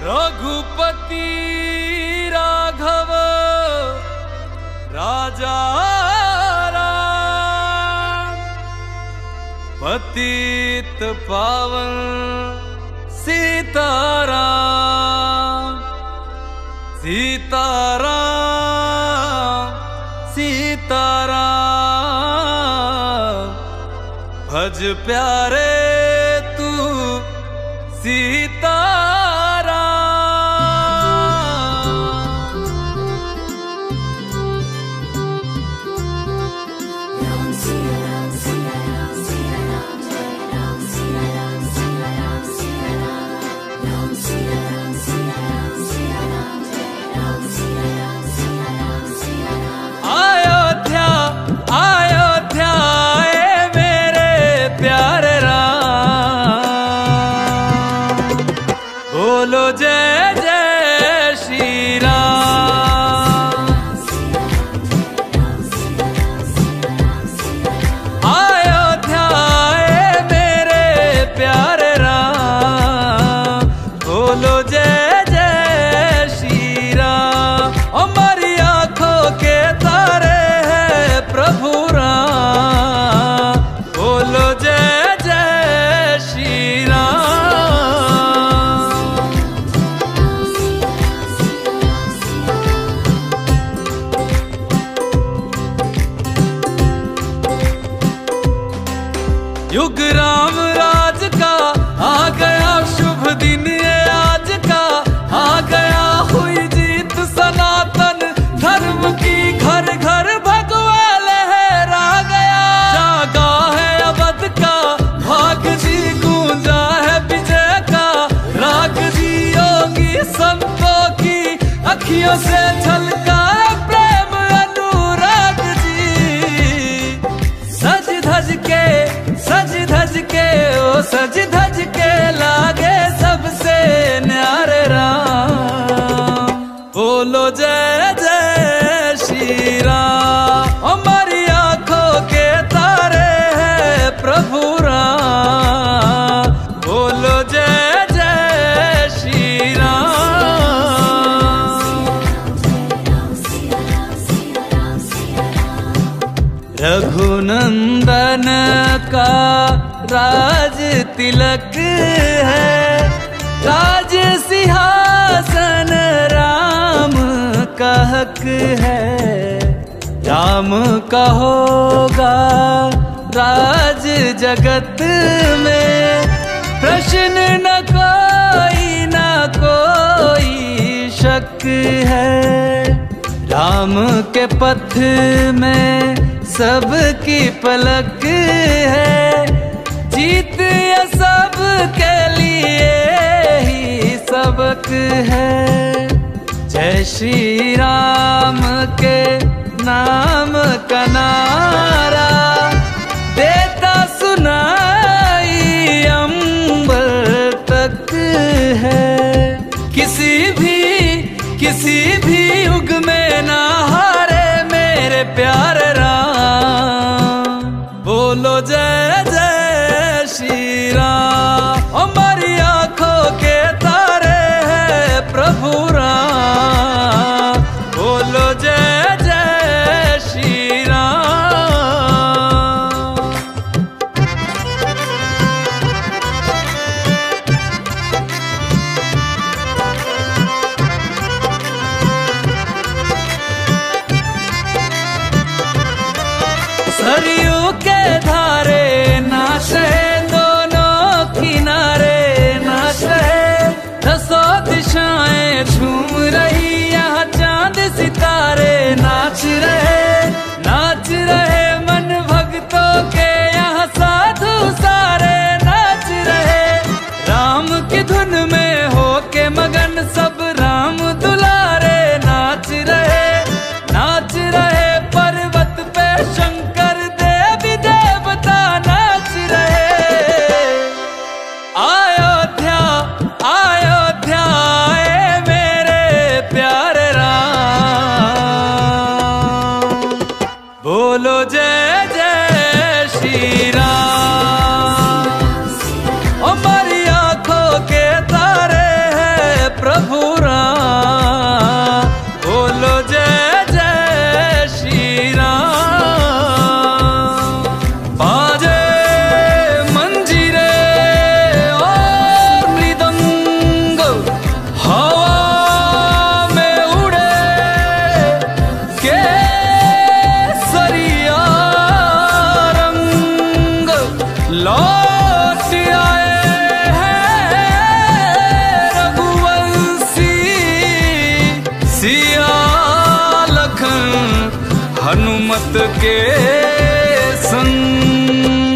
रघुपति राघव राजा राम, पतित पावन सीताराम सीताराम सीताराम। भज प्यारे तू सीताराम। अयोध्या अयोध्या आए मेरे प्यारे राम, बोलो जय जय श्री राम। अयोध्या आए मेरे प्यारे राम, बोलो जय जय श्री राम। हमारी आंखों के तारे हैं प्रभु राम, बोलो जय जय श्री राम। युग राम राज का आ गया शुभ दिन ये आज का, आ गया हुई जीत सनातन धर्म की, घर घर भगवा लहरा गया। जागा है अवध का भाग जी, गूंजा है विजय का राग जी। योगी संतों की अखियों से झलका प्रेम अनुराग जी। सज धज के ओ सज धज के लागे सबसे न्यारे राम, बोलो जय जय श्री राम। हमारी आंखों के तारे हैं प्रभु राम, बोलो जय जय श्री राम। रघुनंदन का राज तिलक है, राज सिंहासन राम का हक है। राम का होगा राज जगत में, प्रश्न न कोई शक है। राम के पथ में सबकी पलक है, जीत ये सब के लिए ही सबक है। जय श्री राम के नाम का नारा देता सुनाई अंबर तक है। किसी भी युग में ना हारे मेरे प्यारे राम, बोलो जय जय श्री राम। हमारी आंखों के तारे हैं प्रभु राम, बोलो जय जय श्री राम। प्रभु राम, बोलो जय जय श्री राम। बाजे मंजीरे और मृदंग, हवा में उड़े केसरिया रंग, लौट आए सिया लखन हनुमत के संग।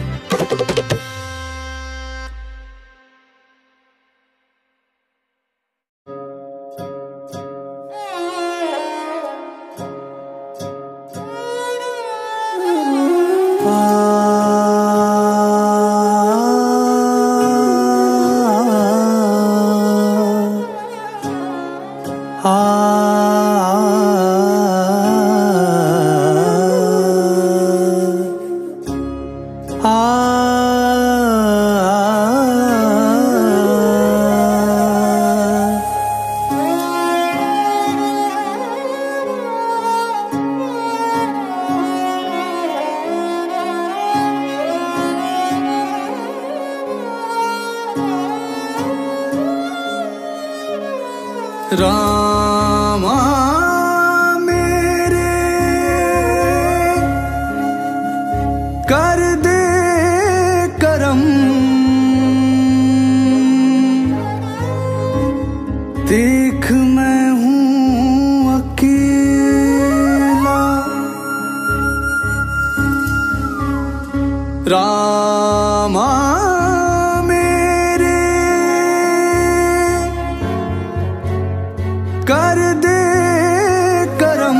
रामा मेरे कर दे करम, देख मैं हूँ अकेला। रामा कर दे करम,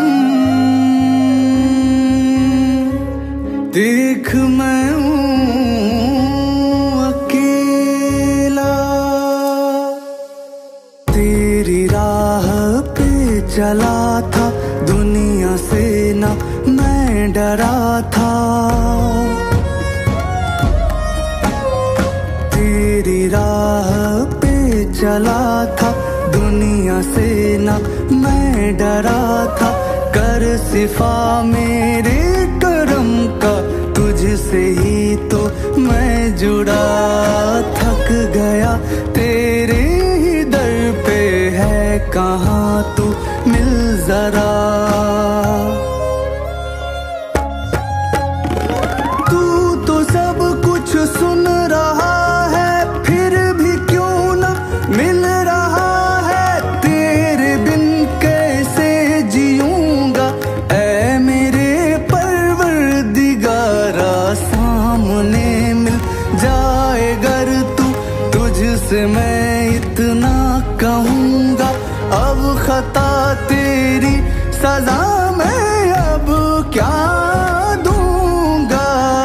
देख मैं हूँ अकेला। तेरी राह पे चला था, दुनिया से ना मैं डरा था। तेरी राह पे चला था, दुनिया से ना मैं डरा था। कर सिफा मेरे करम का, तुझसे ही तो मैं जुड़ा। थक गया तेरे ही दर पे, है कहाँ तू मिल जरा। तू तो सब कुछ सुन रहा है, फिर भी क्यों ना मिल रहा। तुझसे मैं इतना कहूँगा, अब खता तेरी सजा मैं अब क्या दूंगा।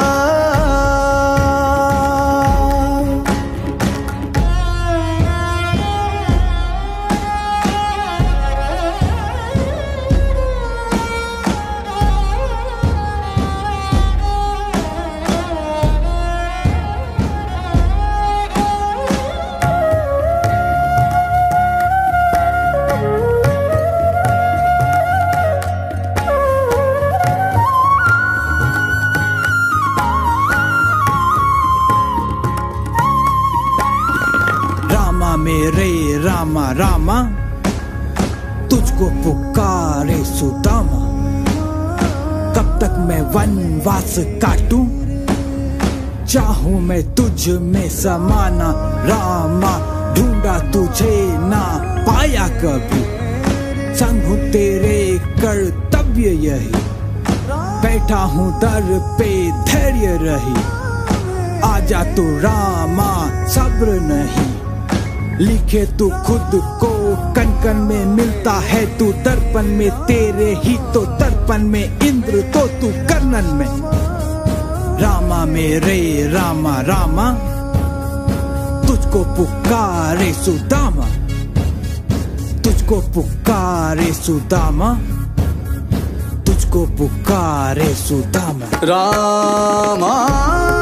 मेरे रामा रामा, तुझको पुकारे सुदामा। कब तक मैं वनवास काटूं, चाहूं मैं तुझ में समाना। रामा ढूंढा तुझे ना पाया कभी, संग हूं तेरे कर्तव्य यही। बैठा हूं दर पे धैर्य रही, आजा तू रामा सब्र नहीं। लिखे तू खुद को कन कन में, मिलता है तू दर्पण में। तेरे ही तो दर्पण में इंद्र, तो तू कर्णन में। रामा मेरे रामा रामा, तुझको पुकारे सुदामा। तुझको पुकारे सुदामा, तुझको पुकारे सुदामा। रामा